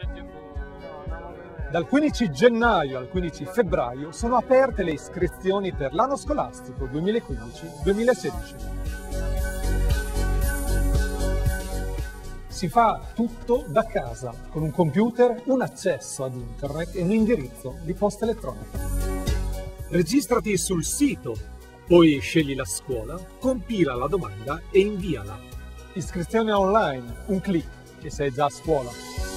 Dal 15 gennaio al 15 febbraio sono aperte le iscrizioni per l'anno scolastico 2015-2016. Si fa tutto da casa, con un computer, un accesso ad internet e un indirizzo di posta elettronica. Registrati sul sito, poi scegli la scuola, compila la domanda e inviala. Iscrizione online, un clic e sei già a scuola.